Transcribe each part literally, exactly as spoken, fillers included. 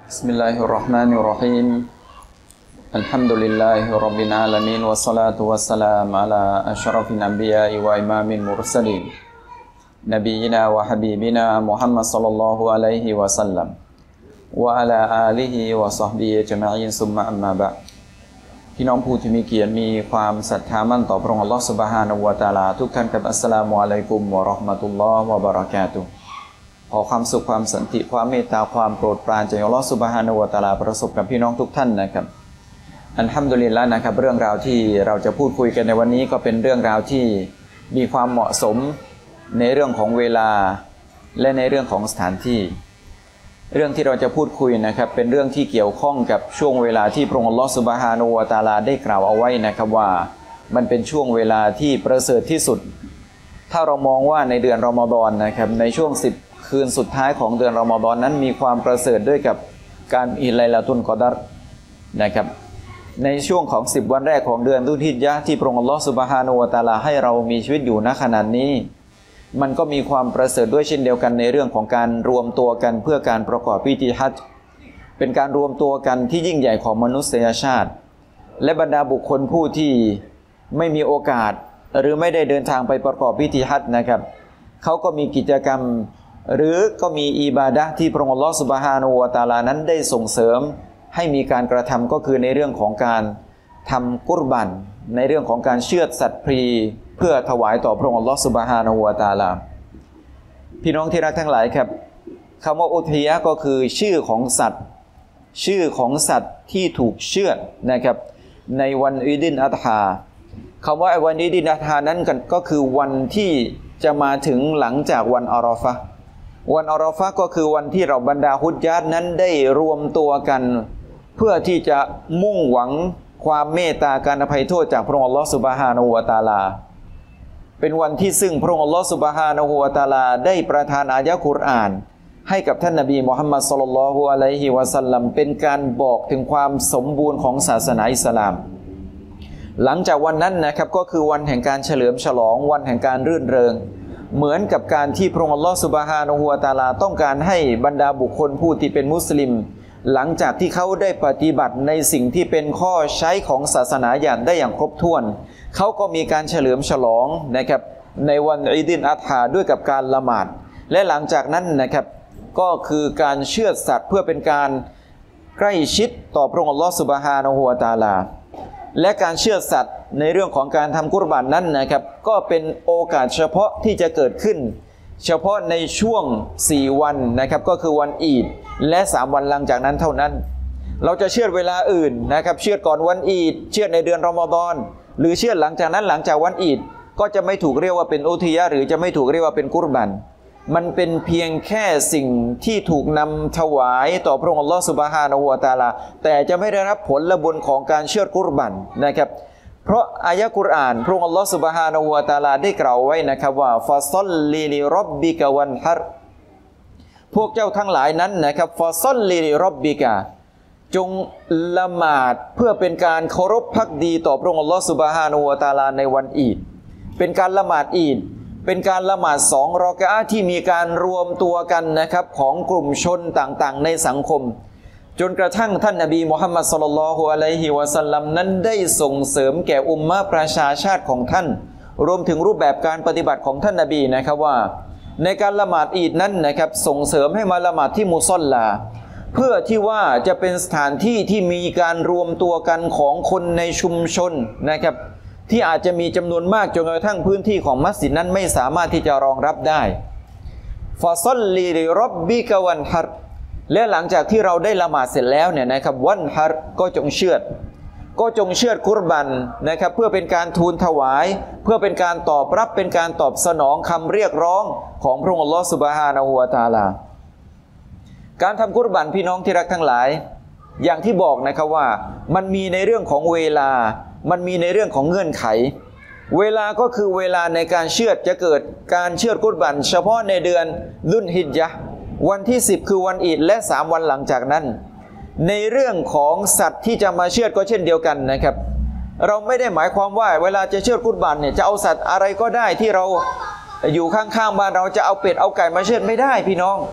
بسم الله الرحمن الرحيم الحمد لله رب العالمين والصلاة والسلام على أشرف الأنبياء وإمام المرسلين نبينا وحبيبنا محمد صلى الله عليه وسلم وعلى آله وصحبه أجمعين ثم أما بعد พี่น้องผู้ที่มีเกียรติมีความศรัทธามั่นต่อพระองค์อัลเลาะห์ซุบฮานะฮูวะตะอาลาทุกท่านครับอัสสลามุอะลัยกุมวะเราะห์มะตุลลอฮ์วะบะเราะกาตุฮ์ขอความสุขความสันติความเมตตาความโปรดปรานจากอัลเลาะห์ซุบฮานะฮูวะตะอาลาประสบกับพี่น้องทุกท่านนะครับอัลฮัมดุลิลละห์นะครับเรื่องราวที่เราจะพูดคุยกันในวันนี้ก็เป็นเรื่องราวที่มีความเหมาะสมในเรื่องของเวลาและในเรื่องของสถานที่เรื่องที่เราจะพูดคุยนะครับเป็นเรื่องที่เกี่ยวข้องกับช่วงเวลาที่พระองค์อัลเลาะห์ซุบฮานะฮูวะตะอาลาได้กล่าวเอาไว้นะครับว่ามันเป็นช่วงเวลาที่ประเสริฐที่สุดถ้าเรามองว่าในเดือนรอมฎอนนะครับในช่วงสิบคืนสุดท้ายของเดือนรอมฎอนนั้นมีความประเสริฐด้วยกับการอิไลลาตุลกอดัรนะครับในช่วงของสิบวันแรกของเดือนดุลฮิจญะห์ที่พระองค์อัลเลาะห์ซุบฮานะฮูวะตะอาลาให้เรามีชีวิตอยู่ณขณะนี้มันก็มีความประเสริฐด้วยเช่นเดียวกันในเรื่องของการรวมตัวกันเพื่อการประกอบพิธีฮัจญ์เป็นการรวมตัวกันที่ยิ่งใหญ่ของมนุษยชาติและบรรดาบุคคลผู้ที่ไม่มีโอกาสหรือไม่ได้เดินทางไปประกอบพิธีฮัจญ์นะครับเขาก็มีกิจกรรมหรือก็มีอิบาดะห์ที่พระองค์อัลเลาะห์ซุบฮานะฮูวะตะอาลานั้นได้ส่งเสริมให้มีการกระทำก็คือในเรื่องของการทำกุรบันในเรื่องของการเชือดสัตว์พลีเพื่อถวายต่อพระองค์อัลเลาะห์ซุบฮานะฮูวะตะอาลาพี่น้องที่รักทั้งหลายครับคำว่าอุทยะก็คือชื่อของสัตว์ชื่อของสัตว์ที่ถูกเชือดนะครับในวันอีดินอัฎฮาคำว่าวันอีดินอัฎฮานั้นก็คือวันที่จะมาถึงหลังจากวันอาราฟะห์วันอาราฟะห์ก็คือวันที่เราบรรดาฮุจญาตนั้นได้รวมตัวกันเพื่อที่จะมุ่งหวังความเมตตาการอภัยโทษจากพระองค์อัลเลาะห์ซุบฮานะฮูวะตะอาลาเป็นวันที่ซึ่งพระองค์อัลเลาะห์ซุบฮานะฮูวะตะอาลาได้ประทานอายะห์กุรอานให้กับท่านนบีมุฮัมมัดศ็อลลัลลอฮุอะลัยฮิวะซัลลัมเป็นการบอกถึงความสมบูรณ์ของศาสนาอิสลามหลังจากวันนั้นนะครับก็คือวันแห่งการเฉลิมฉลองวันแห่งการรื่นเริงเหมือนกับการที่พระองค์อัลเลาะห์ซุบฮานะฮูวะตะอาลาต้องการให้บรรดาบุคคลผู้ที่เป็นมุสลิมหลังจากที่เขาได้ปฏิบัติในสิ่งที่เป็นข้อใช้ของศาสนาอย่างได้อย่างครบถ้วนเขาก็มีการเฉลิมฉลองนะครับในวันอีดินอัฎฮาด้วยกับการละหมาดและหลังจากนั้นนะครับก็คือการเชือดสัตว์เพื่อเป็นการใกล้ชิดต่อพระองค์อัลเลาะห์ซุบฮานะฮูวะตะอาลาและการเชือดสัตว์ในเรื่องของการทำกุรบานนั้นนะครับก็เป็นโอกาสเฉพาะที่จะเกิดขึ้นเฉพาะในช่วงสี่วันนะครับก็คือวันอีดและสามวันหลังจากนั้นเท่านั้นเราจะเชือดเวลาอื่นนะครับเชือดก่อนวันอีดเชือดในเดือนรอมฎอนหรือเชือดหลังจากนั้นหลังจากวันอีดก็จะไม่ถูกเรียกว่าเป็นอุทิยะหรือจะไม่ถูกเรียกว่าเป็นกุรบันมันเป็นเพียงแค่สิ่งที่ถูกนำถวายต่อพระองค์อัลเลาะห์ซุบฮานะฮูวะตะอาลาแต่จะไม่ได้รับผลบุญของการเชือดกุรบันนะครับเพราะอายะห์กุรอานพระองค์อัลเลาะห์ซุบฮานะฮูวะตะอาลาได้กล่าวไว้นะครับว่าฟาศ็อลลิลิร็อบบิกะวันฮัรพวกเจ้าทั้งหลายนั้นนะครับฟาศ็อลลิลิร็อบบิกะจงละหมาดเพื่อเป็นการเคารพภักดีต่อพระองค์อัลเลาะห์ซุบฮานะฮูวะตะอาลาในวันอีดเป็นการละหมาดอีดเป็นการละหมาดสองรอกอะอะห์ที่มีการรวมตัวกันนะครับของกลุ่มชนต่างๆในสังคมจนกระทั่งท่านนบีมุฮัมมัดศ็อลลัลลอฮุอะลัยฮิวะซัลลัมนั้นได้ส่งเสริมแก่อุมมะห์ประชาชาติของท่านรวมถึงรูปแบบการปฏิบัติของท่านนบีนะครับว่าในการละหมาดอีดนั้นนะครับส่งเสริมให้มาละหมาดที่มุศอลลาเพื่อที่ว่าจะเป็นสถานที่ที่มีการรวมตัวกันของคนในชุมชนนะครับที่อาจจะมีจำนวนมากจนกระทั่งพื้นที่ของมัสยิดนั้นไม่สามารถที่จะรองรับได้ฟาศ็อลลิลิร็อบบิกะวันฮัรและหลังจากที่เราได้ละหมาดเสร็จแล้วเนี่ยนะครับวันฮัรก็จงเชือดก็จงเชือดกุรบันนะครับเพื่อเป็นการทูลถวายเพื่อเป็นการตอบรับเป็นการตอบสนองคำเรียกร้องของพระองค์อัลเลาะห์ซุบฮานะฮูวะตะอาลาการทำกุรบันพี่น้องที่รักทั้งหลายอย่างที่บอกนะครับว่ามันมีในเรื่องของเวลามันมีในเรื่องของเงื่อนไขเวลาก็คือเวลาในการเชือดจะเกิดการเชือดกุรบันเฉพาะในเดือนดุลฮิจญะห์วันที่สิบคือวันอีดและสามวันหลังจากนั้นในเรื่องของสัตว์ที่จะมาเชือดก็เช่นเดียวกันนะครับเราไม่ได้หมายความว่าเวลาจะเชือดกุรบันเนี่ยจะเอาสัตว์อะไรก็ได้ที่เราอยู่ข้างๆบ้านเราจะเอาเป็ดเอาไก่มาเชือดไม่ได้พี่น้อง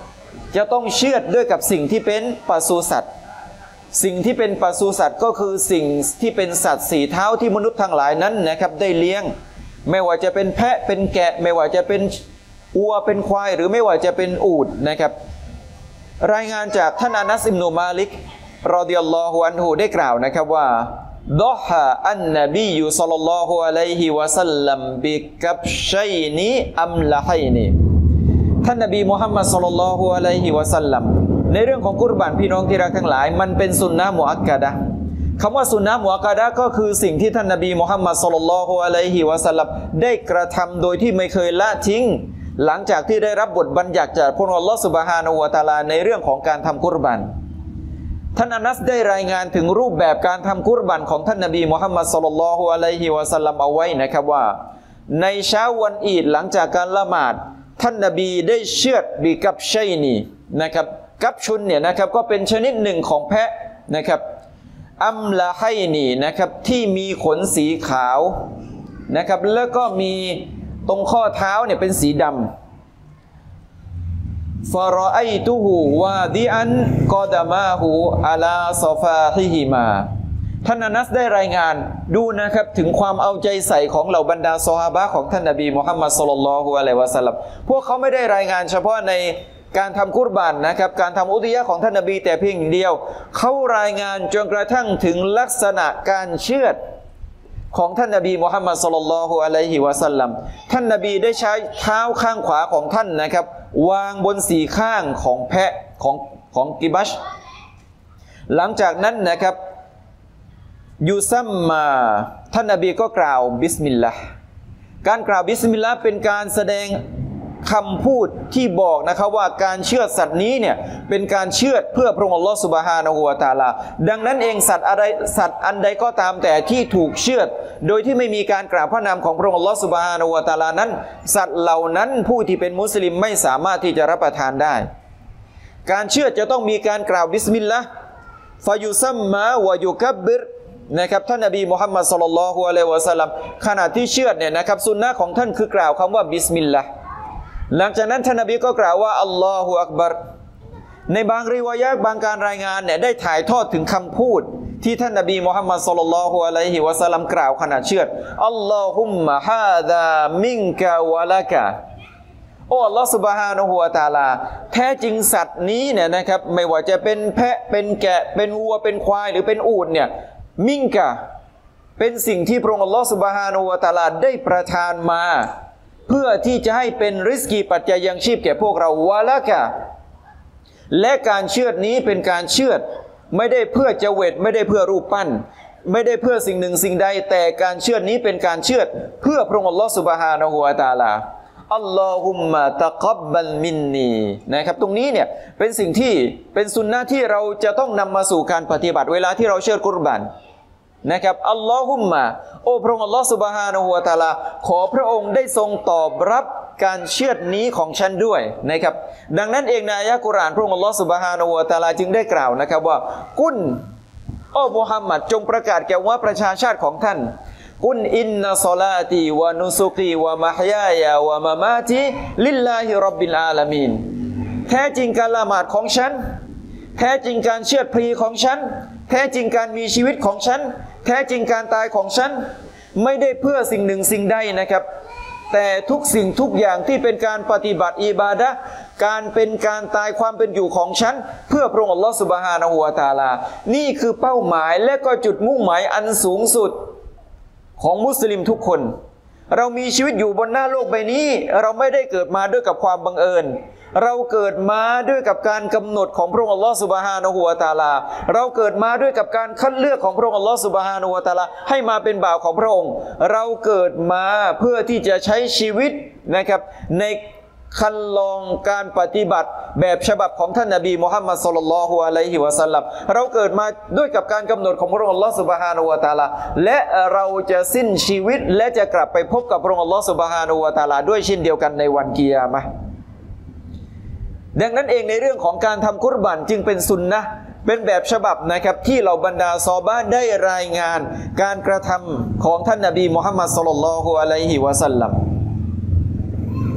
จะต้องเชือดด้วยกับสิ่งที่เป็นปศุสัตว์สิ่งที่เป็นปศุสัตว์ก็คือสิ่งที่เป็นสัตว์สี่เท้าที่มนุษย์ทั้งหลายนั้นนะครับได้เลี้ยงไม่ว่าจะเป็นแพะเป็นแกะไม่ว่าจะเป็นวัวเป็นควายหรือไม่ว่าจะเป็นอูฐนะครับรายงานจากท่านอานัสอิบนุมาลิกรอฎิยัลลอฮุอันฮุได้กล่าวนะครับว่าดอฮะอันนบียุศ็อลลัลลอฮุอะลัยฮิวะซัลลัมบิกับชัยนีอัมละฮัยนีท่านนบีมุฮัมมัดศ็อลลัลลอฮุอะลัยฮิวะซัลลัมในเรื่องของกุรบานพี่น้องที่รักทั้งหลายมันเป็นสุนนะมุอักกะดะห์คำว่าสุนนะมุอักกะดะห์ก็คือสิ่งที่ท่านนบีมุฮัมมัดศ็อลลัลลอฮุอะลัยฮิวะซัลลัมได้กระทำโดยที่ไม่เคยละทิ้งหลังจากที่ได้รับบทบัญญัติจากพระองค์อัลลอฮฺซุบฮานะฮูวะตะอาลาในเรื่องของการทำกุรบานท่านอานัสได้รายงานถึงรูปแบบการทำกุรบานของท่านนบีมุฮัมมัดศ็อลลัลลอฮุอะลัยฮิวะซัลลัมเอาไว้นะครับว่าในเช้าวันอีดหลังจากการละหมาดท่านนบีได้เชือดบิกับชัยนีนะครับกับชุนเนี่ยนะครับก็เป็นชนิดหนึ่งของแพะนะครับอัมละไฮนีนะครับที่มีขนสีขาวนะครับแล้วก็มีตรงข้อเท้าเนี่ยเป็นสีดำฟารอไอตุฮูวาดิอันกอดามาหูอาลาซอฟาฮิฮิมาท่านอานัสได้รายงานดูนะครับถึงความเอาใจใส่ของเหล่าบรรดาซอฮาบะห์ของท่านนบีมุฮัมมัดศ็อลลัลลอฮุอะลัยฮิวะซัลลัมพวกเขาไม่ได้รายงานเฉพาะในการทำกุรบานนะครับการทำอุทิยะห์ของท่านนบีแต่เพียงเดียวเขารายงานจนกระทั่งถึงลักษณะการเชือดของท่านนบีมุฮัมมัดศ็อลลัลลอฮุอะลัยฮิวะซัลลัมท่านนบีได้ใช้เท้าข้างขวาของท่านนะครับวางบนสีข้างของแพะของของกิบัชหลังจากนั้นนะครับยูซัมมาท่านนบีก็กล่าวบิสมิลลาห์การกล่าวบิสมิลลาห์เป็นการแสดงคำพูดที่บอกนะครับว่าการเชือดสัตว์นี้เนี่ยเป็นการเชือดเพื่อพระองค์อัลลอฮฺซุบฮานะฮูวะตะอาลาดังนั้นเองสัตว์อะไรสัตว์อันใดก็ตามแต่ที่ถูกเชือดโดยที่ไม่มีการกล่าวพระนามของพระองค์อัลลอฮฺซุบฮานะฮูวะตะอาลานั้นสัตว์เหล่านั้นผู้ที่เป็นมุสลิมไม่สามารถที่จะรับประทานได้การเชือดจะต้องมีการกล่าวบิสมิลลาห์ฟายุซัมมาวะยุกับบรนะครับท่านนบีมุฮัมมัดศ็อลลัลลอฮุอะลัยฮิวะซัลลัมขณะที่เชือดเนี่ยนะครับสุนนะของท่านคือกล่าวคำว่าบิสมิลลาห์หลังจากนั้นท่านนบีก็กล่าวว่าอัลลอฮฺอักบัรในบางริวายะห์บางการรายงานเนี่ยได้ถ่ายทอดถึงคำพูดที่ท่านนบีมุฮัมมัดศ็อลลัลลอฮุอะลัยฮิวะซัลลัมกล่าวขณะเชือดอัลลอฮุมมะฮาซามินกะวะละกะโอ้อัลลอฮฺซุบฮานะฮูวะตะอาลาแท้จริงสัตว์นี้เนี่ยนะครับไม่ว่าจะเป็นแพะเป็นแกะเป็นวัวเป็นควายหรือเป็นอูฐเนี่ยมินกะเป็นสิ่งที่พระองค์อัลลอฮฺซุบฮานะฮูวะตะอาลาได้ประทานมาเพื่อที่จะให้เป็นริสกีปัจจัยยังชีพแก่พวกเราวะละกะและการเชือดนี้เป็นการเชือดไม่ได้เพื่อจะเวทไม่ได้เพื่อรูปปั้นไม่ได้เพื่อสิ่งหนึ่งสิ่งใดแต่การเชือดนี้เป็นการเชือดเพื่อพระองค์อัลลอฮฺซุบฮานะฮูวะตะอาลาอัลลอฮุมมะตะกับบัลมินนีนะครับตรงนี้เนี่ยเป็นสิ่งที่เป็นสุนนะที่เราจะต้องนำมาสู่การปฏิบัติเวลาที่เราเชือดกุรบานนะครับอัลลอฮุมมะโอ้พระองค์อัลลอฮฺซุบฮานะฮูวะตะอาลาขอพระองค์ได้ทรงตอบรับการเชือดนี้ของฉันด้วยนะครับดังนั้นเองในอายะห์กุรอานพระองค์อัลลอฮฺซุบฮานะฮูวะตะอาลาจึงได้กล่าวนะครับว่ากุนโอ้มุฮัมมัดจงประกาศแก่ว่าประชาชาติของท่านกุนอินนัศลาตีวะนุสุกีวะมะฮยายาวะมะมาติลิลลาฮิร็อบบิลอาลามีนแท้จริงการละหมาดของฉันแท้จริงการเชือดพลีของฉันแท้จริงการมีชีวิตของฉันแท้จริงการตายของฉันไม่ได้เพื่อสิ่งหนึ่งสิ่งใดนะครับแต่ทุกสิ่งทุกอย่างที่เป็นการปฏิบัติอิบาดะห์การเป็นการตายความเป็นอยู่ของฉันเพื่อพระองค์อัลลอฮฺซุบฮานะฮูวะตะอาลานี่คือเป้าหมายและก็จุดมุ่งหมายอันสูงสุดของมุสลิมทุกคนเรามีชีวิตอยู่บนหน้าโลกใบนี้เราไม่ได้เกิดมาด้วยกับความบังเอิญเราเกิดมาด้วยกับการกำหนดของพระองค์อัลลอฮฺซุบฮานะฮูวะตะอาลาเราเกิดมาด้วยกับการคัดเลือกของพระองค์อัลลอฮฺซุบฮานะฮูวะตะอาลาให้มาเป็นบ่าวของพระองค์เราเกิดมาเพื่อที่จะใช้ชีวิตนะครับในคันลองการปฏิบัติแบบฉบับของท่านนบีมุฮัมมัดศ็อลลัลลอฮุอะลัยฮิวะซัลลัมเราเกิดมาด้วยกับการกำหนดของพระองค์อัลลอฮฺซุบฮานะฮูวะตะอาลาและเราจะสิ้นชีวิตและจะกลับไปพบกับพระองค์อัลลอฮฺซุบฮานะฮูวะตะอาลาด้วยเช่นเดียวกันในวันกิยามะห์ดังนั้นเองในเรื่องของการทำกุรบานจึงเป็นสุนนะห์เป็นแบบฉบับนะครับที่เราบรรดาซอฮาบะห์ได้รายงานการกระทำของท่านนบีมุฮัมมัดศ็อลลัลลอฮุอะลัยฮิวะซัลลัม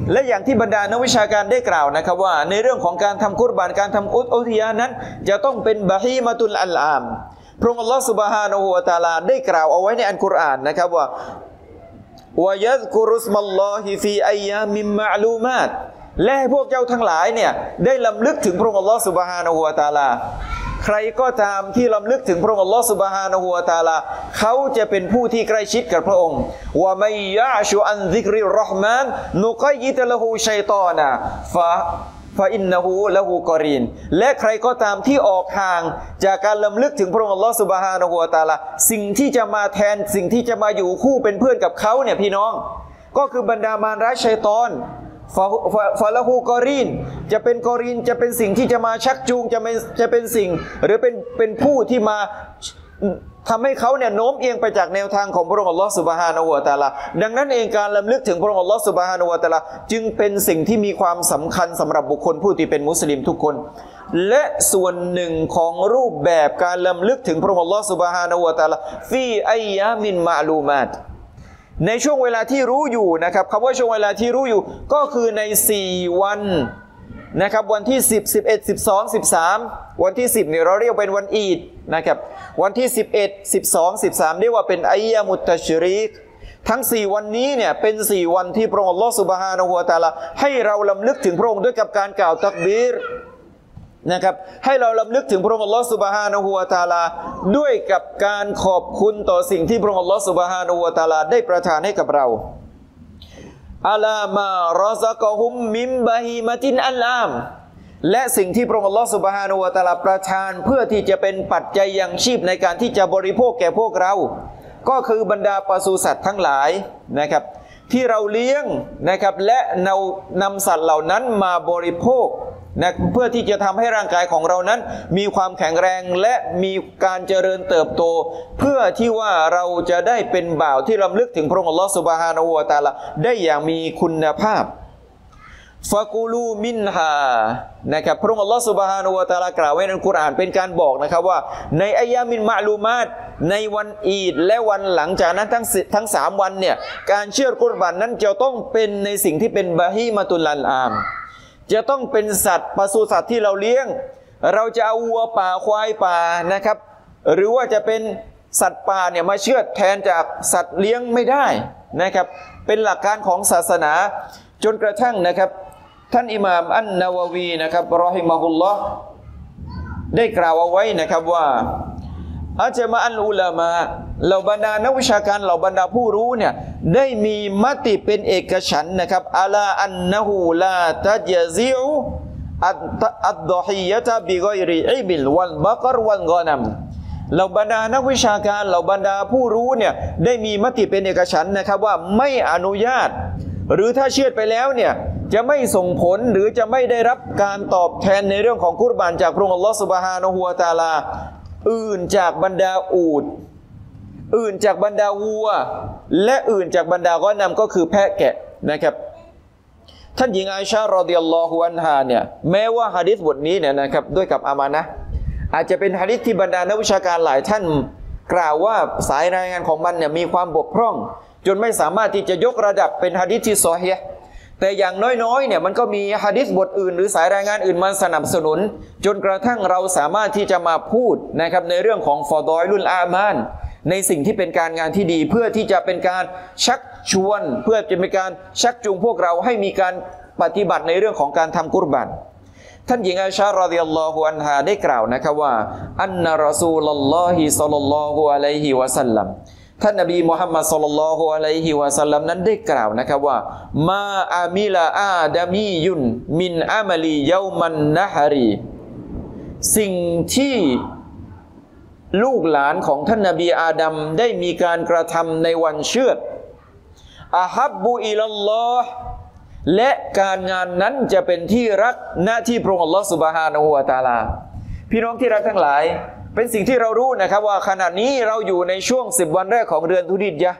และอย่างที่บรรดานักวิชาการได้กล่าวนะครับว่าในเรื่องของการทำกุรบานการทำอุทยานั้นจะต้องเป็นบะฮีมะตุลอัลอามพระองค์อัลลอฮฺซุบฮานะฮูวะตะอาลาได้กล่าวเอาไว้ในอัลกุรอานนะครับว่าวะยัซกุรุสมัลลอฮิฟีอัยยามิมมะลูมาตและพวกเจ้าทั้งหลายเนี่ยได้ลำลึกถึงพระองค์อัลลอฮฺซุบฮานะฮูวะตะอาลาใครก็ตามที่ลำลึกถึงพระองค์อัลลอฮฺซุบฮานะฮูวะตะอาลาเขาจะเป็นผู้ที่ใกล้ชิดกับพระองค์วะมัยยะชุอันซิกริรเราะห์มานนุกัยยิตละฮูชัยฏอนะฟะฟะอินนะฮูละฮูกอรีนและใครก็ตามที่ออกห่างจากการลำลึกถึงพระองค์อัลลอฮฺซุบฮานะฮูวะตะอาลาสิ่งที่จะมาแทนสิ่งที่จะมาอยู่คู่เป็นเพื่อนกับเขาเนี่ยพี่น้องก็คือบรรดามารร้ายชัยฏอนฟาฟาละฮูกอรีนจะเป็นกอรีนจะเป็นสิ่งที่จะมาชักจูงจะเป็นจะเป็นสิ่งหรือเป็นเป็นผู้ที่มาทำให้เขาเนี่ยโน้มเอียงไปจากแนวทางของพระองค์อัลลอฮฺซุบฮานะฮูวะตะอาลาดังนั้นเองการลำลึกถึงพระองค์อัลลอฮฺซุบฮานะฮูวะตะอาลาจึงเป็นสิ่งที่มีความสำคัญสำหรับบุคคลผู้ที่เป็นมุสลิมทุกคนและส่วนหนึ่งของรูปแบบการลำลึกถึงพระองค์อัลลอฮฺซุบฮานะฮูวะตะอาลาฟีอัยยามินมะลูมาตในช่วงเวลาที่รู้อยู่นะครับคำว่าช่วงเวลาที่รู้อยู่ก็คือในสี่วันนะครับวันที่สิบ สิบเอ็ด สิบสอง สิบสามวันที่สิบเนี่ยเราเรียกเป็นวันอีดนะครับวันที่สิบเอ็ด สิบสอง สิบสามเรียกว่าเป็นอัยยามุตตัชรีกทั้งสี่วันนี้เนี่ยเป็นสี่วันที่พระองค์อัลลอฮฺซุบฮานะฮูวะตะอาลาให้เราลำลึกถึงพระองค์ด้วยกับการกล่าวตักบีรนะครับให้เราลำลึกถึงพระองค์อัลลอฮฺซุบฮานะฮูวะตะอาลาด้วยกับการขอบคุณต่อสิ่งที่พระองค์อัลลอฮฺซุบฮานะฮูวะตะอาลาได้ประทานให้กับเราอัลามารอซะกะฮุมมิมบะฮีมะตินอัลอามและสิ่งที่พระองค์อัลลอฮฺซุบฮานะฮูวะตะอาลาประทานเพื่อที่จะเป็นปัจจัยยังชีพในการที่จะบริโภคแก่พวกเราก็คือบรรดาปศุสัตว์ทั้งหลายนะครับที่เราเลี้ยงนะครับและนำนำสัตว์เหล่านั้นมาบริโภคนะเพื่อที่จะทำให้ร่างกายของเรานั้นมีความแข็งแรงและมีการเจริญเติบโตเพื่อที่ว่าเราจะได้เป็นบ่าวที่รำลึกถึงพระองค์อัลลอฮฺซุบฮานะฮูวะตะอาลาได้อย่างมีคุณภาพฟะกูลูมินฮานะครับพระองค์อัลลอฮฺซุบฮานะฮูวะตะอาลากล่าวไว้ในอัลกุรอานเป็นการบอกนะครับว่าในอัยยามินมะลูมาตในวันอีดและวันหลังจากนั้นทั้งทั้งสามวันเนี่ยการเชื่อกุรบานนั้นจะต้องเป็นในสิ่งที่เป็นบะฮีมะตุลอัลอามจะต้องเป็นสัตว์ปศุสัตว์ที่เราเลี้ยงเราจะเอาวัวป่าควายป่านะครับหรือว่าจะเป็นสัตว์ป่าเนี่ยมาเชือดแทนจากสัตว์เลี้ยงไม่ได้นะครับเป็นหลักการของศาสนาจนกระทั่งนะครับท่านอิหม่ามอันนาววีนะครับรอฮิมะฮุลลอฮ์ได้กล่าวเอาไว้นะครับว่าอาจมาอัลอุลามะเหล่าบรรดานักวิชาการเหล่าบรรดาผู้รู้เนี่ยได้มีมติเป็นเอกฉันท์นะครับอะลาอันนะฮูลาตัจซิอุอัดฎอฮียะตะบิกอยริอิบิลวัลบักรวัลกอนัมเหล่าบรรดานักวิชาการเหล่าบรรดาผู้รู้เนี่ยได้มีมติเป็นเอกฉันท์นะครับว่าไม่อนุญาตหรือถ้าเชือดไปแล้วเนี่ยจะไม่ส่งผลหรือจะไม่ได้รับการตอบแทนในเรื่องของกุรบานจากพระองค์อัลลอฮฺซุบฮานะฮูวะตะอาลาอื่นจากบรรดาอูฐอื่นจากบรรดาวัวและอื่นจากบรรดากอนำก็คือแพะแกะนะครับท่านหญิงอาอิชะห์รอฎิยัลลอฮุอันฮาเนี่ยแม้ว่าหะดีษบทนี้เนี่ยนะครับด้วยกับอามานะห์อาจจะเป็นหะดีษที่บรรดานักวิชาการหลายท่านกล่าวว่าสายรายงานของมันเนี่ยมีความบกพร่องจนไม่สามารถที่จะยกระดับเป็นหะดีษที่ซอฮีห์แต่อย่างน้อยๆเนี่ยมันก็มีหะดีษบทอื่นหรือสายรายงานอื่นมาสนับสนุนจนกระทั่งเราสามารถที่จะมาพูดนะครับในเรื่องของฟอฎออิลุลอามาลในสิ่งที่เป็นการงานที่ดีเพื่อที่จะเป็นการชักชวนเพื่อจะเป็นการชักจูงพวกเราให้มีการปฏิบัติในเรื่องของการทำกุรบานท่านหญิงอาอิชะห์รอฎิยัลลอฮุอันฮาได้กล่าวนะครับว่าอันนะรอซูลุลลอฮิศ็อลลัลลอฮุอะลัยฮิวะซัลลัมท่านนบีมุฮัมมัดศ็อลลัลลอฮุอะลัยฮิวะซัลลัมนั้นได้กล่าวนะครับว่ามาอามิลาอาดามียุนมินอามัลีเยามันนะฮารีสิ่งที่ลูกหลานของท่านนบีอาดัมได้มีการกระทำในวันเชือดอะฮับบุอิลัลลอฮ์และการงานนั้นจะเป็นที่รักณที่พระองค์อัลลอฮ์ซุบฮานะฮูวะตะอาลาพี่น้องที่รักทั้งหลายเป็นสิ่งที่เรารู้นะครับว่าขณะนี้เราอยู่ในช่วงสิบวันแรกของเดือนธุริยะห์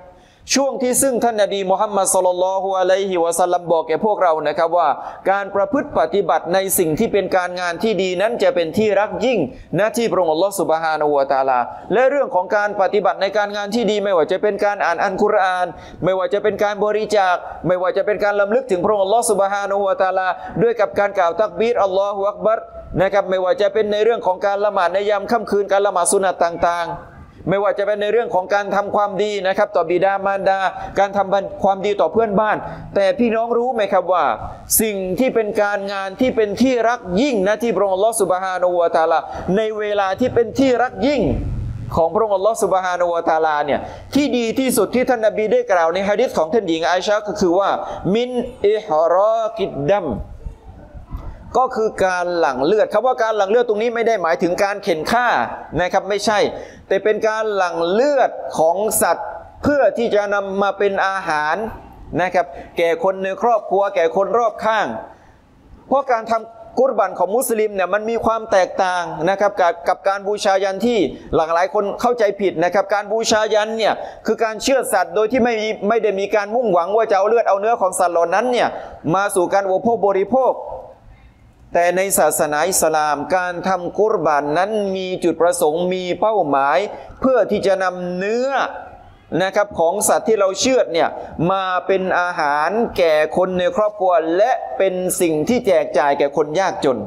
ช่วงที่ซึ่งท่านนบีมุฮัมมัดศ็อลลัลลอฮุอะลัยฮิวะซัลลัมบอกแก่พวกเรานะครับว่าการประพฤติปฏิบัติในสิ่งที่เป็นการงานที่ดีนั้นจะเป็นที่รักยิ่งณที่พระองค์อัลลอฮฺซุบฮานะฮูวะตะอาลาและเรื่องของการปฏิบัติในการงานที่ดีไม่ว่าจะเป็นการอ่านอัลกุรอานไม่ว่าจะเป็นการบริจาคไม่ว่าจะเป็นการรำลึกถึงพระองค์อัลลอฮฺซุบฮานะฮูวะตะอาลาด้วยกับการกล่าวตักบีรอัลลอฮฺอักบัรนะครับไม่ว่าจะเป็นในเรื่องของการละหมาดในยามค่ำคืนการละหมาดสุนัตต่างๆไม่ว่าจะเป็นในเรื่องของการทำความดีนะครับต่อบิดามารดาการทำความดีต่อเพื่อนบ้านแต่พี่น้องรู้ไหมครับว่าสิ่งที่เป็นการงานที่เป็นที่รักยิ่งนะที่พระองค์อัลลอฮฺซุบฮานะฮูวะตะอาลาในเวลาที่เป็นที่รักยิ่งของพระองค์อัลลอฮฺซุบฮานะฮูวะตะอาลาเนี่ยที่ดีที่สุดที่ท่านนบีได้กล่าวในหะดีษของท่านหญิงอาอิชะห์ก็คือว่ามินอิฮรอกิดดัมก็คือการหลั่งเลือดคำว่าการหลั่งเลือดตรงนี้ไม่ได้หมายถึงการเข็นฆ่านะครับไม่ใช่แต่เป็นการหลั่งเลือดของสัตว์เพื่อที่จะนำมาเป็นอาหารนะครับแก่คนในครอบครัวแก่คนรอบข้างเพราะการทำกุรบันของมุสลิมเนี่ยมันมีความแตกต่างนะครับกับกับการบูชายันที่หลากหลายคนเข้าใจผิดนะครับการบูชายันเนี่ยคือการเชือดสัตว์โดยที่ไม่ไม่ได้มีการมุ่งหวังว่าจะเอาเลือดเอาเนื้อของสัตว์เหล่านั้นเนี่ยมาสู่การอุปโภคบริโภคแต่ในศาสนาอิสลามการทำกุรบานนั้นมีจุดประสงค์มีเป้าหมายเพื่อที่จะนำเนื้อนะครับของสัตว์ที่เราเชือดเนี่ยมาเป็นอาหารแก่คนในครอบครัวและเป็นสิ่งที่แจกจ่ายแก่คนยากจน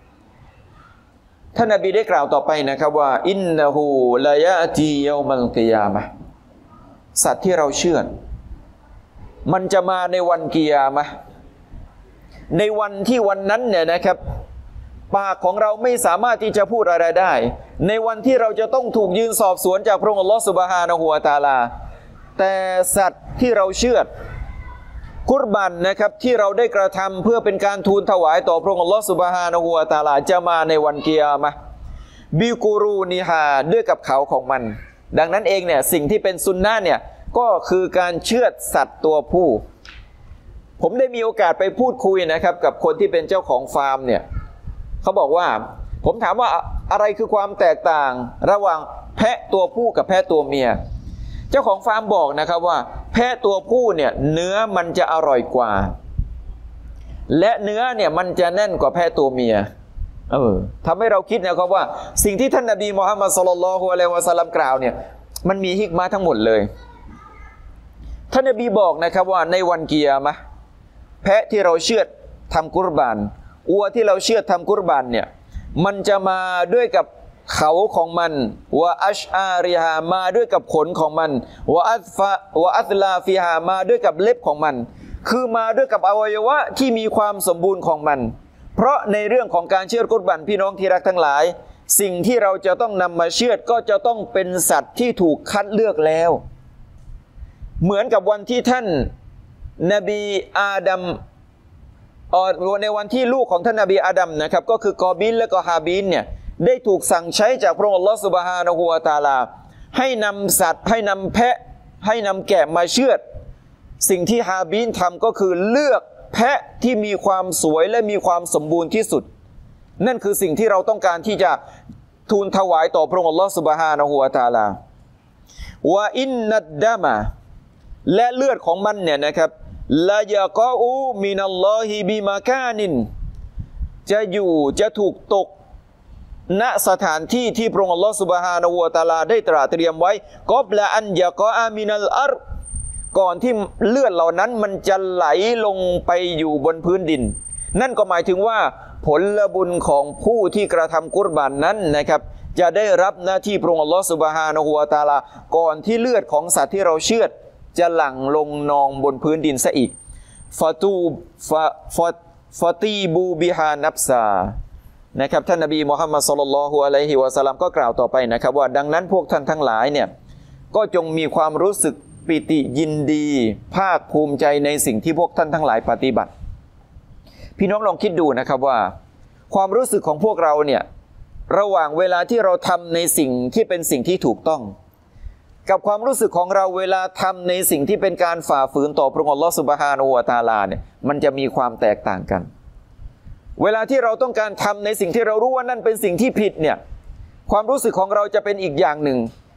ท่านนบีได้กล่าวต่อไปนะครับว่าอินนะฮูลายะตียอมัลกิยามะห์สัตว์ที่เราเชือดมันจะมาในวันกิยามะห์ในวันที่วันนั้นเนี่ยนะครับปากของเราไม่สามารถที่จะพูดอะไรได้ในวันที่เราจะต้องถูกยืนสอบสวนจากพระองค์อัลลอฮฺซุบฮานะฮูวะตะอาลาแต่สัตว์ที่เราเชือดกุรบันนะครับที่เราได้กระทำเพื่อเป็นการทูลถวายต่อพระองค์อัลลอฮฺซุบฮานะฮูวะตะอาลาจะมาในวันกิยามะห์บิกูรูนิฮาด้วยกับเขาของมันดังนั้นเองเนี่ยสิ่งที่เป็นซุนนะห์เนี่ยก็คือการเชือดสัตว์ตัวผู้ผมได้มีโอกาสไปพูดคุยนะครับกับคนที่เป็นเจ้าของฟาร์มเนี่ยเขาบอกว่าผมถามว่าอะไรคือความแตกต่างระหว่างแพะตัวผู้กับแพะตัวเมียเจ้าของฟาร์มบอกนะครับว่าแพะตัวผู้เนี่ยเนื้อมันจะอร่อยกว่าและเนื้อเนี่ยมันจะแน่นกว่าแพะตัวเมียเออทำให้เราคิดนะครับว่าสิ่งที่ท่านนบีมุฮัมมัดศ็อลลัลลอฮุอะลัยฮิวะซัลลัมกล่าวเนี่ยมันมีฮิกมะห์ทั้งหมดเลยท่านนบีบอกนะครับว่าในวันกิยามะห์แพะที่เราเชือดทำกุรบานวัวที่เราเชือดทำกุรบานเนี่ยมันจะมาด้วยกับเขาของมันวะอัชอาริฮามาด้วยกับขนของมันวะอัฟะวะอัตลาฟิฮามาด้วยกับเล็บของมันคือมาด้วยกับอวัยวะที่มีความสมบูรณ์ของมันเพราะในเรื่องของการเชือดกุรบานพี่น้องที่รักทั้งหลายสิ่งที่เราจะต้องนำมาเชือดก็จะต้องเป็นสัตว์ที่ถูกคัดเลือกแล้วเหมือนกับวันที่ท่านนบีอาดัมในวันที่ลูกของท่านนบีอาดัมนะครับก็คือกอบิลและก็ฮาบิลเนี่ยได้ถูกสั่งใช้จากพระองค์อัลลอฮฺซุบฮานะฮูวะตะอาลาให้นำสัตว์ให้นำแพะให้นำแกะมาเชือดสิ่งที่ฮาบิลทำก็คือเลือกแพะที่มีความสวยและมีความสมบูรณ์ที่สุดนั่นคือสิ่งที่เราต้องการที่จะทูลถวายต่อพระองค์อัลลอฮฺซุบฮานะฮูวะตะอาลาวะอินนัดดะมะและเลือดของมันเนี่ยนะครับลายะกออูมินัลลอฮิบิมากานินจะอยู่จะถูกตกณสถานที่ที่พระองค์อัลลอฮฺซุบฮานะฮูวะตะอาลาได้ตระเตรียมไว้กอบละอันยะกออามินัลอัรก่อนที่เลือดเหล่านั้นมันจะไหลลงไปอยู่บนพื้นดินนั่นก็หมายถึงว่าผลบุญของผู้ที่กระทำกุรบานนั้นนะครับจะได้รับหน้าที่พระองค์อัลลอฮฺซุบฮานะฮูวะตะอาลาก่อนที่เลือดของสัตว์ที่เราเชือดจะหลั่งลงนองบนพื้นดินซะอีกฟาตูฟาฟาฟาตีบูบิฮานับซานะครับท่านนบีมุฮัมมัดศ็อลลัลลอฮุอะลัยฮิวะซัลลัมก็กล่าวต่อไปนะครับว่าดังนั้นพวกท่านทั้งหลายเนี่ยก็จงมีความรู้สึกปิติยินดีภาคภูมิใจในสิ่งที่พวกท่านทั้งหลายปฏิบัติพี่น้องลองคิดดูนะครับว่าความรู้สึกของพวกเราเนี่ยระหว่างเวลาที่เราทำในสิ่งที่เป็นสิ่งที่ถูกต้องกับความรู้สึกของเราเวลาทำในสิ่งที่เป็นการฝ่าฝืนต่อพระองค์อัลลอฮฺซุบฮานะฮูวะตะอาลาเนี่ยมันจะมีความแตกต่างกันเวลาที่เราต้องการทำในสิ่งที่เรารู้ว่านั่นเป็นสิ่งที่ผิดเนี่ยความรู้สึกของเราจะเป็นอีกอย่างหนึ่ง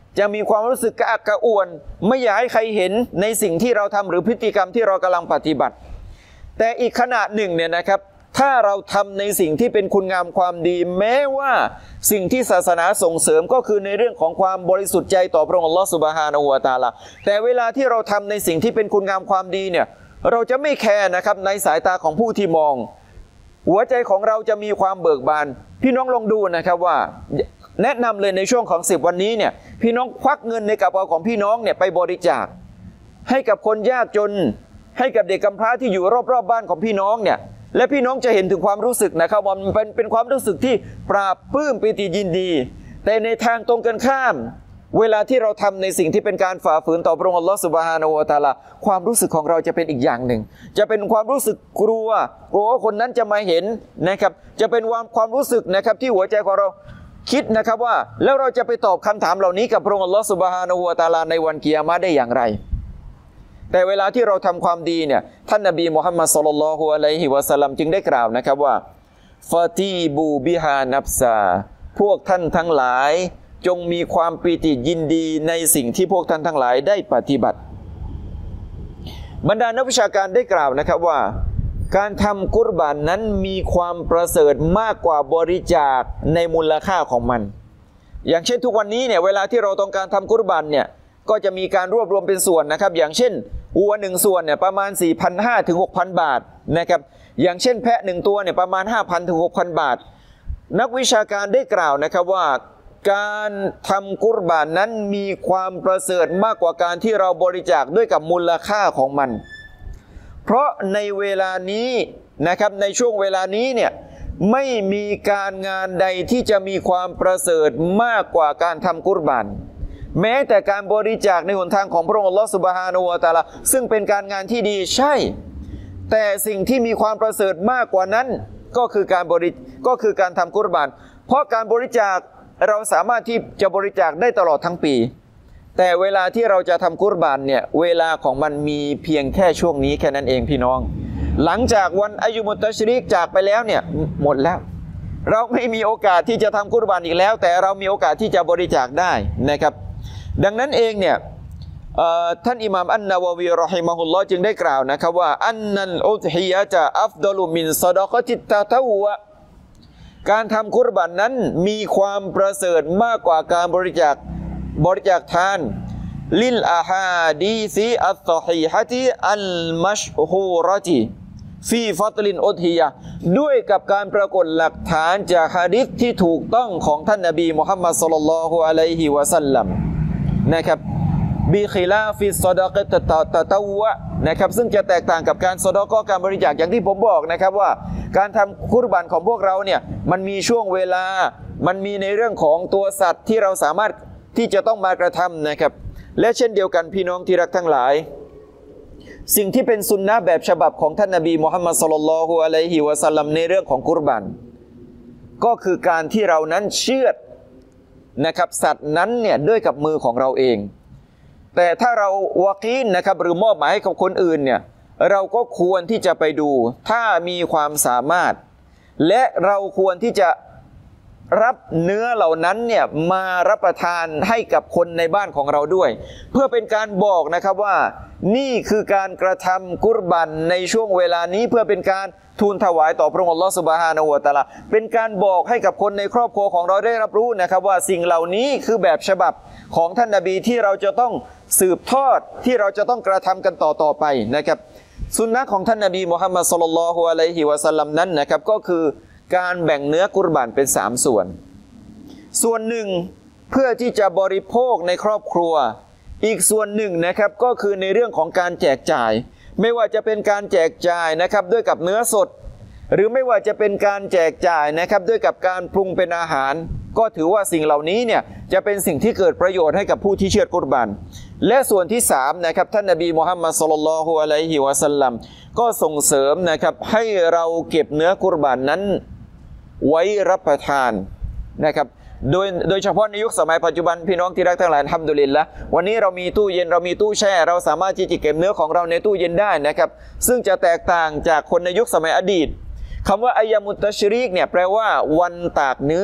จะมีความรู้สึกกระอักกระอ่วนไม่อยากให้ใครเห็นในสิ่งที่เราทำหรือพฤติกรรมที่เรากำลังปฏิบัติแต่อีกขณะหนึ่งเนี่ยนะครับถ้าเราทำในสิ่งที่เป็นคุณงามความดีแม้ว่าสิ่งที่ศาสนาส่งเสริมก็คือในเรื่องของความบริสุทธิ์ใจต่อพระองค์อัลลอฮฺซุบฮานะฮูวะตะอาลาแต่เวลาที่เราทำในสิ่งที่เป็นคุณงามความดีเนี่ยเราจะไม่แคร์นะครับในสายตาของผู้ที่มองหัวใจของเราจะมีความเบิกบานพี่น้องลองดูนะครับว่าแนะนำเลยในช่วงของสิบวันนี้เนี่ยพี่น้องควักเงินในกระเป๋าของพี่น้องเนี่ยไปบริจาคให้กับคนยากจนให้กับเด็กกำพร้าที่อยู่รอบๆบ้านของพี่น้องเนี่ยและพี่น้องจะเห็นถึงความรู้สึกนะครับว่ามันเป็นเป็นความรู้สึกที่ปราบปลื้มปิติยินดีแต่ในทางตรงกันข้ามเวลาที่เราทำในสิ่งที่เป็นการฝ่าฝืนต่อพระองค์อัลลอฮฺซุบฮานะฮูวะตะอาลาความรู้สึกของเราจะเป็นอีกอย่างหนึ่งจะเป็นความรู้สึกกลัวกลัวว่าคนนั้นจะมาเห็นนะครับจะเป็นความความรู้สึกนะครับที่หัวใจของเราคิดนะครับว่าแล้วเราจะไปตอบคำถามเหล่านี้กับพระองค์อัลลอฮฺซุบฮานะฮูวะตะอาลาในวันกิยามะฮ์ได้อย่างไรแต่เวลาที่เราทำความดีเนี่ยท่านนบีมุฮัมมัดศ็อลลัลลอฮุอะลัยฮิวะซัลลัมจึงได้กล่าวนะครับว่าฟาตีบูบิฮานับซาพวกท่านทั้งหลายจงมีความปีติยินดีในสิ่งที่พวกท่านทั้งหลายได้ปฏิบัติบรรดานักวิชาการได้กล่าวนะครับว่าการทำกุรบานนั้นมีความประเสริฐมากกว่าบริจาคในมูลค่าของมันอย่างเช่นทุกวันนี้เนี่ยเวลาที่เราต้องการทำกุรบานเนี่ยก็จะมีการรวบรวมเป็นส่วนนะครับอย่างเช่นวัวหนึ่งส่วนเนี่ยประมาณ สี่พันห้าร้อย ถึง หกพัน บาทนะครับอย่างเช่นแพะหนึ่งตัวเนี่ยประมาณ ห้าพัน ถึง หกพัน บาทนักวิชาการได้กล่าวนะครับว่าการทำกุรบานนั้นมีความประเสริฐมากกว่าการที่เราบริจาคด้วยกับมูลค่าของมันเพราะในเวลานี้นะครับในช่วงเวลานี้เนี่ยไม่มีการงานใดที่จะมีความประเสริฐมากกว่าการทำกุรบานแม้แต่การบริจาคในหนทางของพระองค์อัลลอฮฺซุบฮานะฮูวะตะอาลาซึ่งเป็นการงานที่ดีใช่แต่สิ่งที่มีความประเสริฐมากกว่านั้นก็คือการบริก็คือการทำกุรบานเพราะการบริจาคเราสามารถที่จะบริจาคได้ตลอดทั้งปีแต่เวลาที่เราจะทำกุรบานเนี่ยเวลาของมันมีเพียงแค่ช่วงนี้แค่นั้นเองพี่น้องหลังจากวันอายุมุตตัชรีกจากไปแล้วเนี่ยหมดแล้วเราไม่มีโอกาสที่จะทำกุรบานอีกแล้วแต่เรามีโอกาสที่จะบริจาคได้นะครับดังนั้นเองเนี่ยท่านอิหม่ามอันนาวะวีเราะฮิมะฮุลลอฮ์จึงได้กล่าวนะครับว่าอันนัลอุฎฮิยะจะอัฟฎอลุมินซอดะกะติตตะตะวะการทำกุรบานนั้นมีความประเสริฐมากกว่าการบริจาคบริจาคทานลิลอาฮาดีซีอัศศฮีฮะติอัลมัชฮูเราะติฟีฟัตลินอุฎฮิยะด้วยกับการปรากฏหลักฐานจากหะดีษที่ถูกต้องของท่านนบีมุฮัมมัดศ็อลลัลลอฮุอะลัยฮิวะซัลลัมนะครับบิคิลาฟิซอดะกะตะตะตะวะนะครับซึ่งจะแตกต่างกับการซอดะกอการบริจาคอย่างที่ผมบอกนะครับว่าการทำกุรบานของพวกเราเนี่ยมันมีช่วงเวลามันมีในเรื่องของตัวสัตว์ที่เราสามารถที่จะต้องมากระทำนะครับและเช่นเดียวกันพี่น้องที่รักทั้งหลายสิ่งที่เป็นสุนนะแบบฉบับของท่านนบีมุฮัมมัดศ็อลลัลลอฮุอะลัยฮิวะซัลลัมในเรื่องของกุรบานก็คือการที่เรานั้นเชือดนะครับสัตว์นั้นเนี่ยด้วยกับมือของเราเองแต่ถ้าเราวากีนนะครับหรือมอบหมายให้กับคนอื่นเนี่ยเราก็ควรที่จะไปดูถ้ามีความสามารถและเราควรที่จะรับเนื้อเหล่านั้นเนี่ยมารับประทานให้กับคนในบ้านของเราด้วยเพื่อเป็นการบอกนะครับว่านี่คือการกระทำกุรบันในช่วงเวลานี้เพื่อเป็นการทูลถวายต่อพระองค์อัลลอฮฺซุบฮานะฮูวะตะอาลาเป็นการบอกให้กับคนในครอบครัวของเราได้รับรู้นะครับว่าสิ่งเหล่านี้คือแบบฉบับของท่านนบีที่เราจะต้องสืบทอดที่เราจะต้องกระทำกันต่อต่อไปนะครับสุนนะของท่านนบีมุฮัมมัดศ็อลลัลลอฮุอะลัยฮิวะซัลลัมนั้นนะครับก็คือการแบ่งเนื้อกุรบานเป็นสามส่วนส่วนหนึ่งเพื่อที่จะบริโภคในครอบครัวอีกส่วนหนึ่งนะครับก็คือในเรื่องของการแจกจ่ายไม่ว่าจะเป็นการแจกจ่ายนะครับด้วยกับเนื้อสดหรือไม่ว่าจะเป็นการแจกจ่ายนะครับด้วยกับการปรุงเป็นอาหารก็ถือว่าสิ่งเหล่านี้เนี่ยจะเป็นสิ่งที่เกิดประโยชน์ให้กับผู้ที่เชือดกุรบานและส่วนที่สามนะครับท่านนบีมุฮัมมัดศ็อลลัลลอฮุอะลัยฮิวะซัลลัมก็ส่งเสริมนะครับให้เราเก็บเนื้อกุรบานนั้นไว้รับประทานนะครับโดยโดยเฉพาะในยุคสมัยปัจจุบันพี่น้องที่รักทั้งหลายอัลฮัมดุลิลละห์วันนี้เรามีตู้เย็นเรามีตู้แช่เราสามารถที่จะเก็บเนื้อของเราในตู้เย็นได้นะครับซึ่งจะแตกต่างจากคนในยุคสมัยอดีตคำว่าอัยยามุตตัชรีกเนี่ยแปลว่าวันตากเนื้อ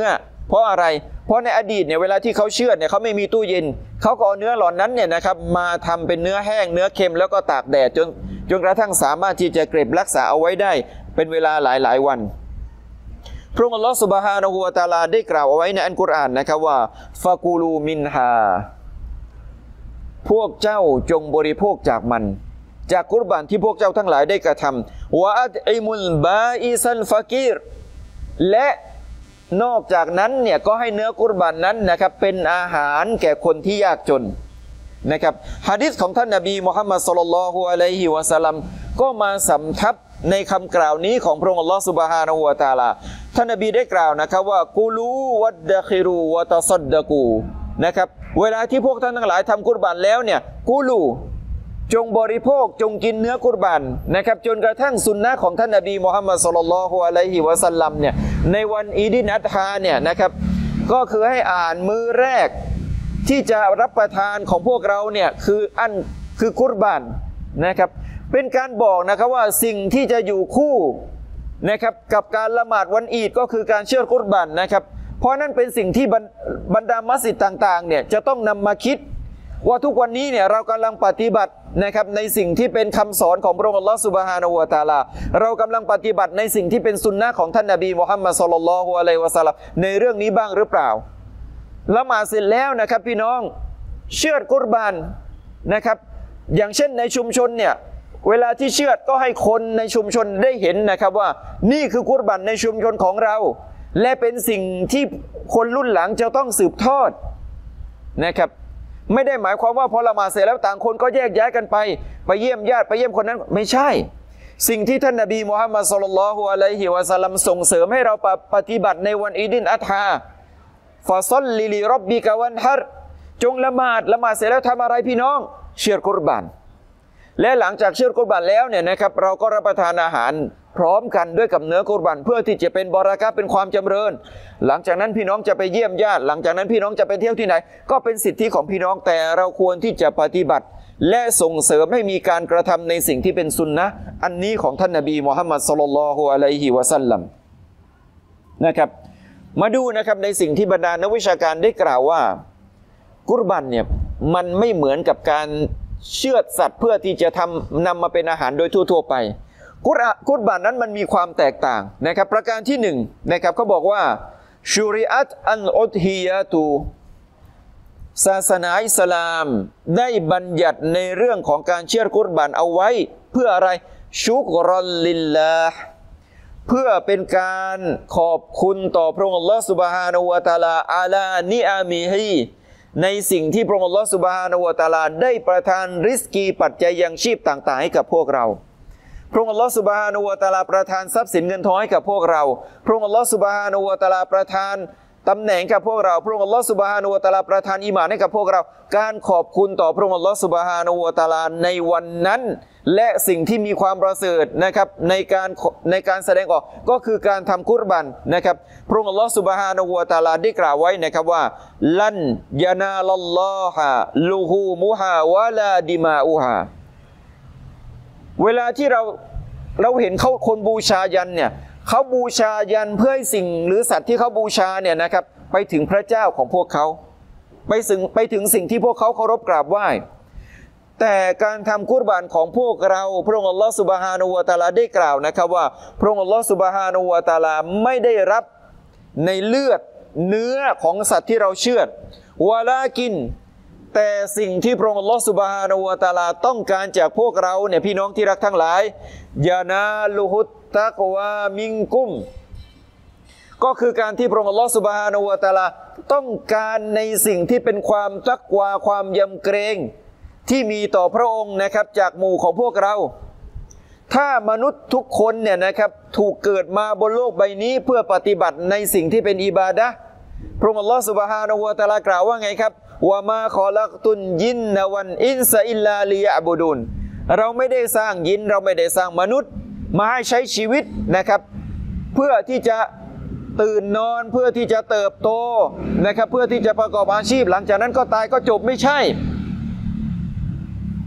เพราะอะไรเพราะในอดีตเนี่ยเวลาที่เขาเชือดเนี่ยเขาไม่มีตู้เย็นเขาก็เอาเนื้อเหล่านั้นเนี่ยนะครับมาทำเป็นเนื้อแห้งเนื้อเค็มแล้วก็ตากแดดจนจนกระทั่งสามารถที่จะเก็บรักษาเอาไว้ได้เป็นเวลาหลายหลายวันพระองค์อัลลอฮฺซุบฮานะฮูวะตะอาลาได้กล่าวเอาไว้ในอัลกุรอานนะครับว่าฟะกูลูมินฮาพวกเจ้าจงบริโภคจากมันจากกุรบานที่พวกเจ้าทั้งหลายได้กระทำวะอัตอิมุลบาอิซัลฟะกีรและนอกจากนั้นเนี่ยก็ให้เนื้อกุรบานนั้นนะครับเป็นอาหารแก่คนที่ยากจนนะครับหะดีษของท่านนบีมุฮัมมัดศ็อลลัลลอฮุอะลัยฮิวะซัลลัมก็มาสำทับในคำกล่าวนี้ของพระองค์อัลลอฮฺซุบฮานะฮูวะตะอาลาท่านนบีได้กล่าวนะครับว่ากูลูวัดดะคิรูวะตะซัดดะกูนะครับเวลาที่พวกท่านทั้งหลายทำกุรบานแล้วเนี่ยกูลูจงบริโภคจงกินเนื้อกุรบานนะครับจนกระทั่งสุนนะของท่านนบีมุฮัมมัดศ็อลลัลลอฮุอะลัยฮิวะซัลลัมเนี่ยในวันอีดินอัฎฮาเนี่ยนะครับก็คือให้อ่านมื้อแรกที่จะรับประทานของพวกเราเนี่ยคืออันคือกุรบานนะครับเป็นการบอกนะครับว่าสิ่งที่จะอยู่คู่นะครับกับการละหมาดวันอีดก็คือการเชือดกุรบานนะครับเพราะนั่นเป็นสิ่งที่บรรดามัสยิดต่างๆเนี่ยจะต้องนำมาคิดว่าทุกวันนี้เนี่ยเรากำลังปฏิบัตินะครับในสิ่งที่เป็นคำสอนของพระองค์อัลลอฮฺซุบฮานะฮูวะตะอาลาเรากำลังปฏิบัติในสิ่งที่เป็นสุนนะของท่านนบีมุฮัมมัดศ็อลลัลลอฮุอะลัยฮิวะซัลลัมในเรื่องนี้บ้างหรือเปล่าละหมาดเสร็จแล้วนะครับพี่น้องเชือดกุรบานนะครับอย่างเช่นในชุมชนเนี่ยเวลาที่เชือดก็ให้คนในชุมชนได้เห็นนะครับว่านี่คือกุรบานในชุมชนของเราและเป็นสิ่งที่คนรุ่นหลังจะต้องสืบทอดนะครับไม่ได้หมายความว่าพอละหมาดเสร็จแล้วต่างคนก็แยกย้ายกันไปไปเยี่ยมญาติไปเยี่ยมคนนั้นไม่ใช่สิ่งที่ท่านนบีมุฮัมมัดศ็อลลัลลอฮุอะลัยฮิวะซัลลัมส่งเสริมให้เราปฏิบัติในวันอีดินอัฎฮาฟะศ็อลลิลิร็อบบิกะวันฮัรจงละหมาดละหมาดเสร็จแล้วทำอะไรพี่น้องเชือดกุรบานและหลังจากเชือดกุรบานแล้วเนี่ยนะครับเราก็รับประทานอาหารพร้อมกันด้วยกับเนื้อกุรบานเพื่อที่จะเป็นบารอกะห์เป็นความจำเริญหลังจากนั้นพี่น้องจะไปเยี่ยมญาติหลังจากนั้นพี่น้องจะไปเที่ยวที่ไหนก็เป็นสิทธิของพี่น้องแต่เราควรที่จะปฏิบัติและส่งเสริมให้มีการกระทำในสิ่งที่เป็นสุนนะอันนี้ของท่านนบีมุฮัมมัดศ็อลลัลลอฮุอะลัยฮิวะซัลลัมนะครับมาดูนะครับในสิ่งที่บรรดานักวิชาการได้กล่าวว่ากุรบานเนี่ยมันไม่เหมือนกับการเชือดสัตว์เพื่อที่จะทำนำมาเป็นอาหารโดยทั่วๆไปกุรกุรบานนั้นมันมีความแตกต่างนะครับประการที่หนึ่งนะครับเขาบอกว่าชูริอัตอันอุดฮิยะตูศาสนาอิสลามได้บัญญัติในเรื่องของการเชือดกุรบานเอาไว้เพื่ออะไรชุกรอลลิลลาห์เพื่อเป็นการขอบคุณต่อพระองค์อัลลอฮฺซุบฮานะฮูวะตะอาลาอาลานิอามิฮีในสิ่งที่พระองค์อัลลอฮฺซุบฮานะฮูวะตะอาลาได้ประทานริสกีปัจจัยยังชีพต่างๆให้กับพวกเราพระองค์อัลลอฮฺซุบฮานะฮูวะตะอาลาประทานทรัพย์สินเงินทองให้กับพวกเราพระองค์อัลลอฮฺซุบฮานะฮูวะตะอาลาประทานตำแหน่งกับพวกเราพระองค์อัลลอฮฺซุบฮานะฮูวะตะอาลาประทานอีหม่านให้กับพวกเราการขอบคุณต่อพระองค์อัลลอฮฺซุบฮานะฮูวะตะอาลาในวันนั้นและสิ่งที่มีความประเสริฐนะครับในการในการแสดงออกก็คือการทำกุรบานนะครับพระองค์อัลลอฮฺซุบฮานะฮูวะตะอาลาได้กล่าวไว้นะครับว่าลันยานาลัลลอฮะลูฮูมุฮาวะลาดิมาอูฮาเวลาที่เราเราเห็นเขาคนบูชายันเนี่ยเขาบูชายันเพื่อให้สิ่งหรือสัตว์ที่เขาบูชาเนี่ยนะครับไปถึงพระเจ้าของพวกเขาไปถึงไปถึงสิ่งที่พวกเขาเคารพกราบไหว้แต่การทำกุรบานของพวกเราพระองค์อัลลอฮฺซุบฮานะฮูวะตะอาลาได้กล่าวนะครับว่าพระองค์อัลลอฮฺซุบฮานะฮูวะตะอาลาไม่ได้รับในเลือดเนื้อของสัตว์ที่เราเชือดวะลากินแต่สิ่งที่พระองค์อัลลอฮฺซุบฮานะฮูวะตะอาลาต้องการจากพวกเราเนี่ยพี่น้องที่รักทั้งหลายยานาลุฮุตตักวามิงกุมก็คือการที่พระองค์อัลลอฮฺซุบฮานะฮูวะตะอาลาต้องการในสิ่งที่เป็นความตักวาความยำเกรงที่มีต่อพระองค์นะครับจากหมู่ของพวกเราถ้ามนุษย์ทุกคนเนี่ยนะครับถูกเกิดมาบนโลกใบนี้เพื่อปฏิบัติในสิ่งที่เป็นอิบาดะห์พระองค์อัลลอฮฺซุบฮานะฮูวะตะอาลากล่าวว่าไงครับวะมาคอลักตุนยินนะวันอินซะอิลลาลิยะบุดุนเราไม่ได้สร้างยินเราไม่ได้สร้างมนุษย์มาให้ใช้ชีวิตนะครับเพื่อที่จะตื่นนอนเพื่อที่จะเติบโตนะครับเพื่อที่จะประกอบอาชีพหลังจากนั้นก็ตายก็จบไม่ใช่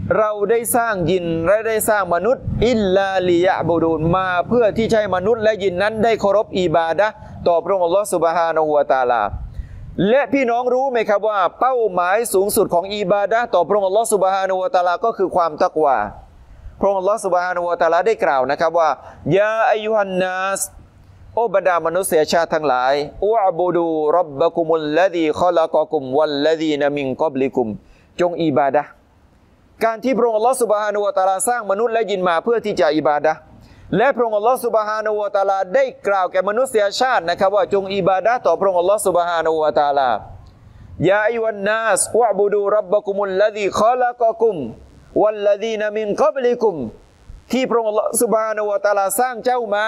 เราได้สร้างยินและได้สร้างมนุษย์อิลลาลิยะบูดูนมาเพื่อที่จะให้มนุษย์และยินนั้นได้เคารพอิบาดะห์ต่อพระองค์อัลลอฮฺซุบฮานะฮูวะตะอาลาและพี่น้องรู้ไหมครับว่าเป้าหมายสูงสุดของอิบาดะห์ต่อพระองค์อัลลอฮฺซุบฮานะฮูวะตะอาลาก็คือความตักวาพระองค์อัลลอฮฺซุบฮานะฮูวะตะอาลาได้กล่าวนะครับว่ายาอัยยูฮันนัสโอบรรดามนุษยชาติทั้งหลายอุอบูดูร็อบบะกุมุลลซีคอละกอกุมวัลลซีนมินกับลิกุมจงอิบาดะห์การที่พระองค์อัลลอฮฺซุบฮานะฮูวะตะอาลาสร้างมนุษย์และยินมาเพื่อที่จะอิบาดะห์และพระองค์อัลลอฮฺซุบฮานะฮูวะตะอาลาได้กล่าวแก่มนุษยชาตินะครับว่าจงอิบาดะห์ต่อพระองค์อัลลอฮฺซุบฮานะฮูวะตะอาลายาอัยยูฮันนัสอุอบูดูร็อบบะกุมุลลซีคอละกอกุมวัลลซีนมินกับลิกุมที่พระองค์อัลลอฮฺซุบฮานะฮูวะตะอาลาสร้างเจ้ามา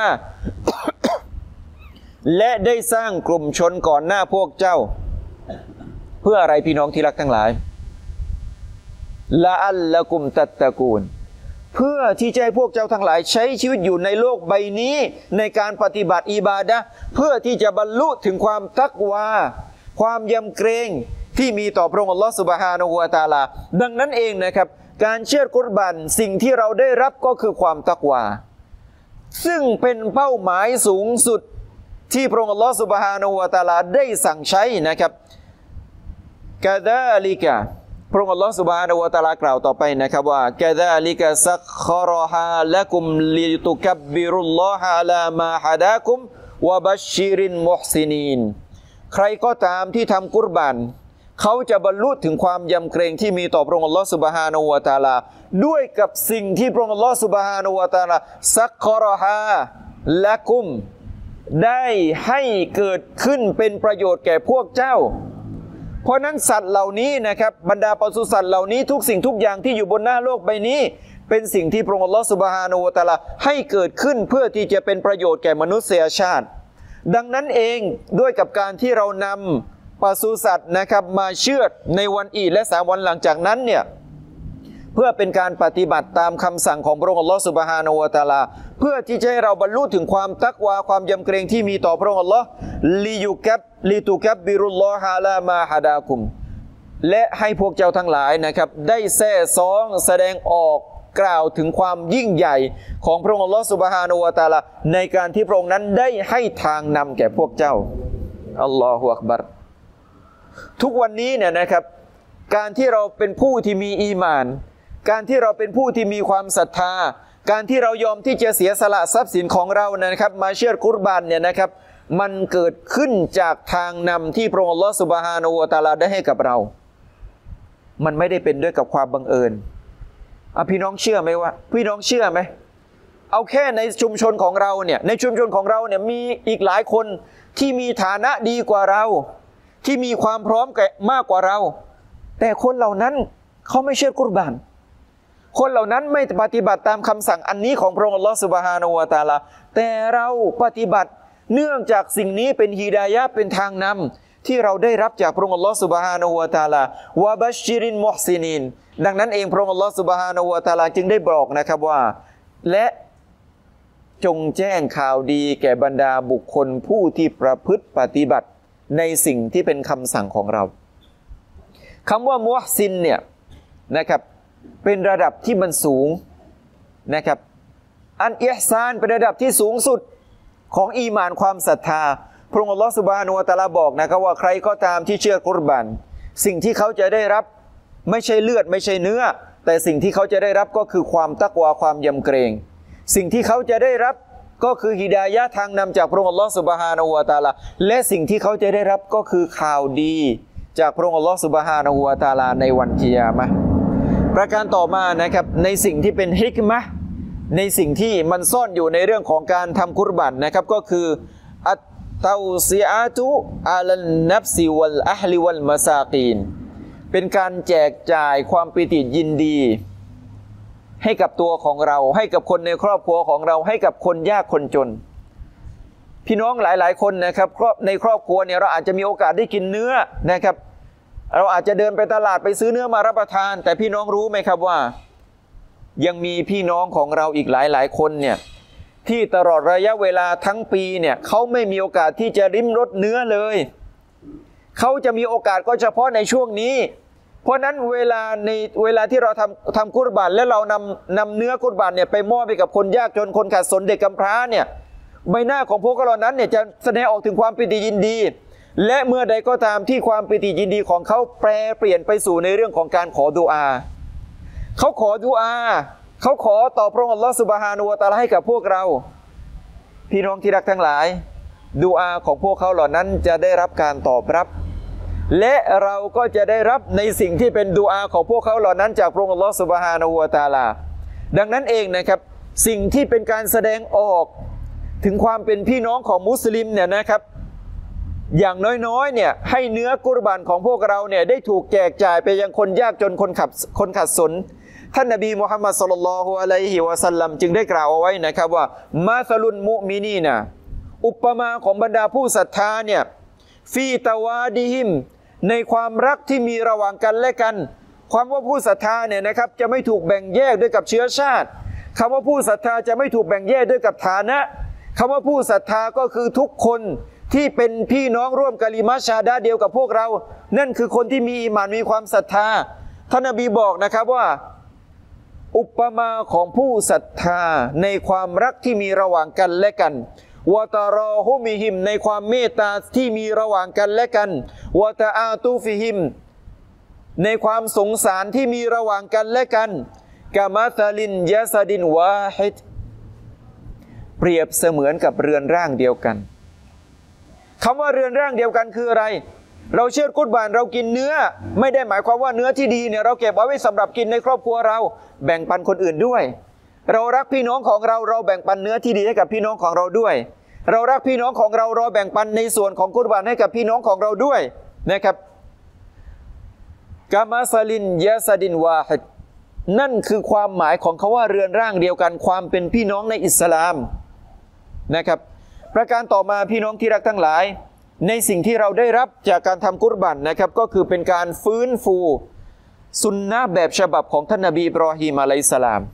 และได้สร้างกลุ่มชนก่อนหน้าพวกเจ้าเพื่ออะไรพี่น้องที่รักทั้งหลายละอัลละกุมตัตตะกูนเพื่อที่จะให้พวกเจ้าทั้งหลายใช้ชีวิตอยู่ในโลกใบนี้ในการปฏิบัติอิบาดะห์เพื่อที่จะบรรลุถึงความตักวาความยำเกรงที่มีต่อพระองค์อัลลอฮฺซุบฮานะฮูวะตะอาลาดังนั้นเองนะครับการเชือดกุรบันสิ่งที่เราได้รับก็คือความตักวาซึ่งเป็นเป้าหมายสูงสุดที่พระองค์อัลลอฮฺซุบฮานะฮูวะตะอาลาได้สั่งใช้นะครับกะซาลิกะพระองค์อัลลอฮฺซุบฮานะฮูวะตะอาลากล่าวต่อไปนะครับว่ากะซาลิกะซักคอรฮาละกุมลิตุกับบบิรุลลอฮะอะลามาฮะดากุมวะบัชชิรินมุฮซินีนใครก็ตามที่ทำกุรบันเขาจะบรรลุถึงความยำเกรงที่มีต่อพระองค์อัลลอฮฺซุบฮานะฮูวะตะอาลาด้วยกับสิ่งที่พระองค์อัลลอฮฺซุบฮานะฮูวะตะอาลาซักคอรฮาละกุมได้ให้เกิดขึ้นเป็นประโยชน์แก่พวกเจ้าเพราะนั้นสัตว์เหล่านี้นะครับบรรดาปศุสัตว์เหล่านี้ทุกสิ่งทุกอย่างที่อยู่บนหน้าโลกใบนี้เป็นสิ่งที่พระองค์อัลลอฮฺซุบฮานะฮูวะตะอาลาให้เกิดขึ้นเพื่อที่จะเป็นประโยชน์แก่มนุษยชาติดังนั้นเองด้วยกับการที่เรานำปศุสัตว์นะครับมาเชือดในวันอีดและสามวันหลังจากนั้นเนี่ยเพื่อเป็นการปฏิบัติตามคำสั่งของพระองค์อัลลอฮฺซุบฮานะฮูวะตะอาลาเพื่อที่จะให้เราบรรลุถึงความตักวาความยำเกรงที่มีต่อพระองค์อัลลอฮฺลิยุกับลิตุกับบิรุลลอฮะลามาฮะดากุมและให้พวกเจ้าทั้งหลายนะครับได้แซ่ซ้องแสดงออกกล่าวถึงความยิ่งใหญ่ของพระองค์อัลลอฮฺซุบฮานะฮูวะตะอาลาในการที่พระองค์นั้นได้ให้ทางนำแก่พวกเจ้าอัลลอฮฺอักบัรทุกวันนี้เนี่ยนะครับการที่เราเป็นผู้ที่มีอีหม่านการที่เราเป็นผู้ที่มีความศรัทธาการที่เรายอมที่จะเสียสละทรัพย์สินของเรานะครับมาเชือดกุรบานเนี่ยนะครับมันเกิดขึ้นจากทางนำที่พระองค์อัลลอฮฺซุบฮานะฮูวะตะอาลาได้ให้กับเรามันไม่ได้เป็นด้วยกับความบังเอิญอ่ะพี่น้องเชื่อไหมว่าพี่น้องเชื่อไหมเอาแค่ในชุมชนของเราเนี่ยในชุมชนของเราเนี่ยมีอีกหลายคนที่มีฐานะดีกว่าเราที่มีความพร้อมมากกว่าเราแต่คนเหล่านั้นเขาไม่เชือดกุรบานคนเหล่านั้นไม่ปฏิบัติตามคำสั่งอันนี้ของพระองค์อัลลอฮฺซุบฮานะฮูวะตะอาลาแต่เราปฏิบัติเนื่องจากสิ่งนี้เป็นฮิดายะห์เป็นทางนำที่เราได้รับจากพระองค์อัลลอฮฺซุบฮานะฮูวะตะอาลาวะบัชชิรินมุฮซินีนดังนั้นเองพระองค์อัลลอฮฺซุบฮานะฮูวะตะอาลาจึงได้บอกนะครับว่าและจงแจ้งข่าวดีแก่บรรดาบุคคลผู้ที่ประพฤติปฏิบัติในสิ่งที่เป็นคำสั่งของเราคำว่ามุฮซินเนี่ยนะครับเป็นระดับที่มันสูงนะครับอันอิห์ซานเป็นระดับที่สูงสุดของอีหม่านความศรัทธาพระองค์อัลลอฮฺซุบฮานะฮูวะตะอาลาบอกนะครับว่าใครก็ตามที่เชื่อกุรบันสิ่งที่เขาจะได้รับไม่ใช่เลือดไม่ใช่เนื้อแต่สิ่งที่เขาจะได้รับก็คือความตักวาความยำเกรงสิ่งที่เขาจะได้รับก็คือฮิดายะห์ทางนำจากพระองค์อัลลอฮฺซุบฮานะฮูวะตะอาลาและสิ่งที่เขาจะได้รับก็คือข่าวดีจากพระองค์อัลลอฮฺซุบฮานะฮูวะตะอาลาในวันกิยามะห์ประการต่อมานะครับในสิ่งที่เป็นฮิกมะห์ในสิ่งที่มันซ่อนอยู่ในเรื่องของการทำกุรบันนะครับก็คืออัตเตาซิอาตุอาลันนัฟซิวัลอะฮลิวัลมะซากีนเป็นการแจกจ่ายความปิติยินดีให้กับตัวของเราให้กับคนในครอบครัวของเราให้กับคนยากคนจนพี่น้องหลายๆคนนะครับในครอบครัวเนี่ยเราอาจจะมีโอกาสได้กินเนื้อนะครับเราอาจจะเดินไปตลาดไปซื้อเนื้อมารับประทานแต่พี่น้องรู้ไหมครับว่ายังมีพี่น้องของเราอีกหลายๆคนเนี่ยที่ตลอดระยะเวลาทั้งปีเนี่ยเขาไม่มีโอกาสที่จะริมรสเนื้อเลยเขาจะมีโอกาสก็เฉพาะในช่วงนี้เพราะนั้นเวลาในเวลาที่เราทำทำกุรบานแล้วเรานำนำเนื้อกุรบานเนี่ยไปมอบให้กับคนยากจนคนขาดสนเด็กกำพร้าเนี่ยใบหน้าของพวกเรานั้นเนี่ยจะแสดงออกถึงความปิติยินดีและเมื่อใดก็ตามที่ความปิติยินดีของเขาแปรเปลี่ยนไปสู่ในเรื่องของการขอดุอาเขาขอดุอาเขาขอต่อพระองค์อัลลอฮฺซุบฮานะฮูวะตะอาลาให้กับพวกเราพี่น้องที่รักทั้งหลายดุอาของพวกเขาเหล่านั้นจะได้รับการตอบรับและเราก็จะได้รับในสิ่งที่เป็นดุอาของพวกเขาเหล่านั้นจากพระองค์อัลลอฮฺซุบฮานะฮูวะตะอาลาดังนั้นเองนะครับสิ่งที่เป็นการแสดงออกถึงความเป็นพี่น้องของมุสลิมเนี่ยนะครับอย่างน้อยๆเนี่ยให้เนื้อกุรบานของพวกเราเนี่ยได้ถูกแจกจ่ายไปยังคนยากจนคนขัดคนขัดสนท่านนบีมุฮัมมัดศ็อลลัลลอฮุอะลัยฮิวะซัลลัมจึงได้กล่าวเอาไว้นะครับว่ามาซะลุนมุมินีนะอุปมาของบรรดาผู้ศรัทธาเนี่ยฟีตาวาดิฮิมในความรักที่มีระหว่างกันและกันความว่าผู้ศรัทธาเนี่ยนะครับจะไม่ถูกแบ่งแยกด้วยกับเชื้อชาติคำว่าผู้ศรัทธาจะไม่ถูกแบ่งแยกด้วยกับฐานะคำว่าผู้ศรัทธาก็คือทุกคนที่เป็นพี่น้องร่วมกะลิมะชาฮาดะห์เดียวกับพวกเรานั่นคือคนที่มีอีหม่านมีความศรัทธาท่านนบีบอกนะครับว่าอุปมาของผู้ศรัทธาในความรักที่มีระหว่างกันและกันวะตารอฮุมิฮิมในความเมตตาที่มีระหว่างกันและกันวะตะอาตูฟิฮิมในความสงสารที่มีระหว่างกันและกันกะมาซาลินยะซาดินวาฮิดเปรียบเสมือนกับเรือนร่างเดียวกันคำว่าเรือนร่างเดียวกันคืออะไรเราเชื่อกุรบานเรากินเนื้อไม่ได้หมายความว่าเนื้อที่ดีเนี่ยเราเก็บเอาไว้สำหรับกินในครอบครัวเราแบ่งปันคนอื่นด้วยเรารักพี่น้องของเราเราแบ่งปันเนื้อที่ดีให้กับพี่น้องของเราด้วยเรารักพี่น้องของเราเราแบ่งปันในส่วนของกุรบานให้กับพี่น้องของเราด้วยนะครับกามาซาลินยะซาดินวาฮิดนั่นคือความหมายของคำว่าเรือนร่างเดียวกันความเป็นพี่น้องในอิสลามนะครับประการต่อมาพี่น้องที่รักทั้งหลายในสิ่งที่เราได้รับจากการทำกุรบันนะครับก็คือเป็นการฟื้นฟูสุนนะแบบฉบับของท่านนบีอิบรอฮีมอะลัยฮิสสลาม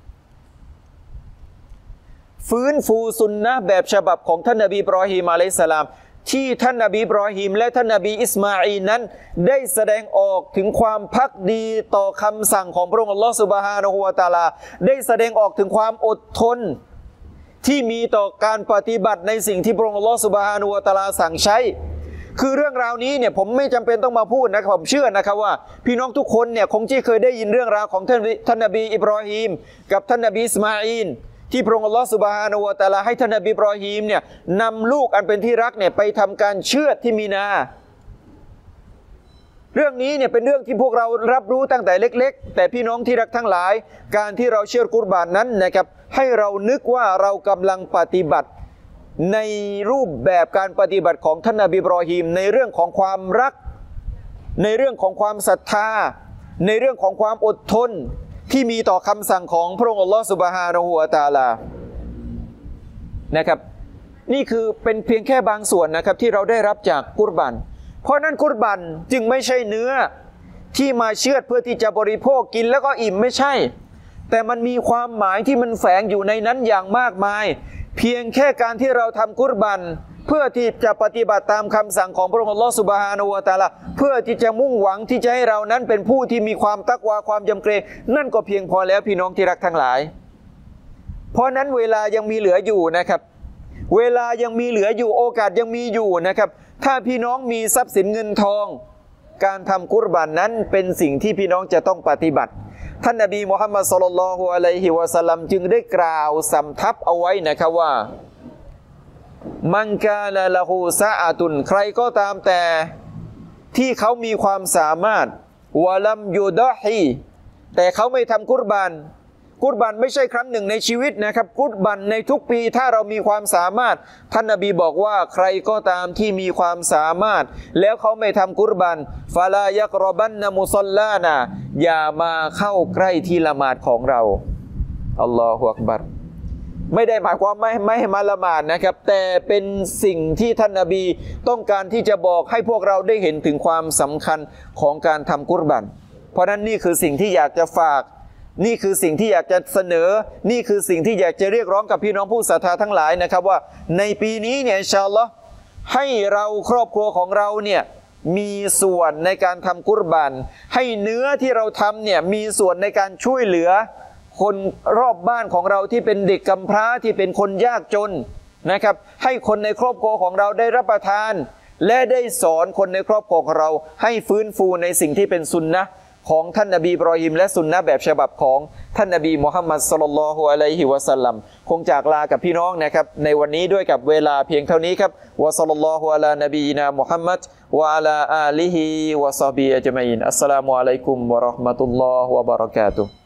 ฟื้นฟูสุนนะแบบฉบับของท่านนบีอิบรอฮีมอะลัยฮิสสลามที่ท่านนบีอิบรอฮีมและท่านนบีอิสมาอีลนั้นได้แสดงออกถึงความภักดีต่อคำสั่งของพระองค์อัลลอฮฺซุบฮานะฮูวะตะอาลาได้แสดงออกถึงความอดทนที่มีต่อการปฏิบัติในสิ่งที่พระองค์อัลลอฮฺซุบฮานะฮูวะตะอาลาสั่งใช้คือเรื่องราวนี้เนี่ยผมไม่จำเป็นต้องมาพูดนะครับผมเชื่อนะครับว่าพี่น้องทุกคนเนี่ยคงที่เคยได้ยินเรื่องราวของท่านท่านนบีอิบรอฮีมกับท่านนบีอิสมาอีลที่พระองค์อัลลอฮฺซุบฮานะฮูวะตะอาลาให้ท่านนบีอิบรอฮีมเนี่ยนำลูกอันเป็นที่รักเนี่ยไปทำการเชือดที่มีนาเรื่องนี้เนี่ยเป็นเรื่องที่พวกเรารับรู้ตั้งแต่เล็กๆแต่พี่น้องที่รักทั้งหลายการที่เราเชื่อกุรบานนั้นนะครับให้เรานึกว่าเรากำลังปฏิบัติในรูปแบบการปฏิบัติของท่านนบีอิบรอฮีมในเรื่องของความรักในเรื่องของความศรัทธาในเรื่องของความอดทนที่มีต่อคำสั่งของพระองค์อัลลอฮฺซุบฮานะฮูวะตะอาลานะครับนี่คือเป็นเพียงแค่บางส่วนนะครับที่เราได้รับจากกุรบันเพราะนั้นกุรบันจึงไม่ใช่เนื้อที่มาเชือดเพื่อที่จะบริโภคกินแล้วก็อิ่มไม่ใช่แต่มันมีความหมายที่มันแฝงอยู่ในนั้นอย่างมากมายเพียงแค่การที่เราทำกุรบันเพื่อที่จะปฏิบัติตามคำสั่งของพระองค์อัลลอฮฺซุบฮานะฮูวะตะอาลาเพื่อที่จะมุ่งหวังที่จะให้เรานั้นเป็นผู้ที่มีความตักวาความยำเกรงนั่นก็เพียงพอแล้วพี่น้องที่รักทั้งหลายเพราะนั้นเวลายังมีเหลืออยู่นะครับเวลายังมีเหลืออยู่โอกาสยังมีอยู่นะครับถ้าพี่น้องมีทรัพย์สินเงินทองการทำกุรบันนั้นเป็นสิ่งที่พี่น้องจะต้องปฏิบัติท่านนบีมุฮัมมัดศ็อลลัลลอฮุอะลัยฮิวะซัลลัมจึงได้กล่าวสำทับเอาไว้นะครับว่ามันกานะละฮูซะอะตุนใครก็ตามแต่ที่เขามีความสามารถวะลัมยุดะฮีแต่เขาไม่ทำกุรบันกุรบันไม่ใช่ครั้งหนึ่งในชีวิตนะครับกุรบันในทุกปีถ้าเรามีความสามารถท่านนบีบอกว่าใครก็ตามที่มีความสามารถแล้วเขาไม่ทำกุรบันฟาลายักรบันนะมุศอลลานะอย่ามาเข้าใกล้ที่ละหมาดของเราอัลลอฮฺอักบัรไม่ได้หมายความไม่ไม่ให้มาละหมาดนะครับแต่เป็นสิ่งที่ท่านนบีต้องการที่จะบอกให้พวกเราได้เห็นถึงความสำคัญของการทำกุรบันเพราะนั้นนี่คือสิ่งที่อยากจะฝากนี่คือสิ่งที่อยากจะเสนอนี่คือสิ่งที่อยากจะเรียกร้องกับพี่น้องผู้ศรัทธาทั้งหลายนะครับว่าในปีนี้เนี่ยอินชาอัลลอฮ์ให้เราครอบครัวของเราเนี่ยมีส่วนในการทำกุรบานให้เนื้อที่เราทำเนี่ยมีส่วนในการช่วยเหลือคนรอบบ้านของเราที่เป็นเด็กกำพร้าที่เป็นคนยากจนนะครับให้คนในครอบครัวของเราได้รับประทานและได้สอนคนในครอบครัวของเราให้ฟื้นฟูในสิ่งที่เป็นสุนนะห์ของท่านนบีอิบรอฮิมและสุนนะห์แบบฉบับของท่านนบีมุฮัมมัดศ็อลลัลลอฮุอะลัยฮิวะซัลลัมคงจากลากับพี่น้องนะครับในวันนี้ด้วยกับเวลาเพียงเท่านี้ครับวะศ็อลลัลลอฮุอะลานบีนามุฮัมมัดวะอะลาอาลิฮิวะศอฮบิฮิอัจมัยนอัสสลามุอะลัยกุมวะเราะห์มะตุลลอฮ์วะบะเราะกาตุฮ์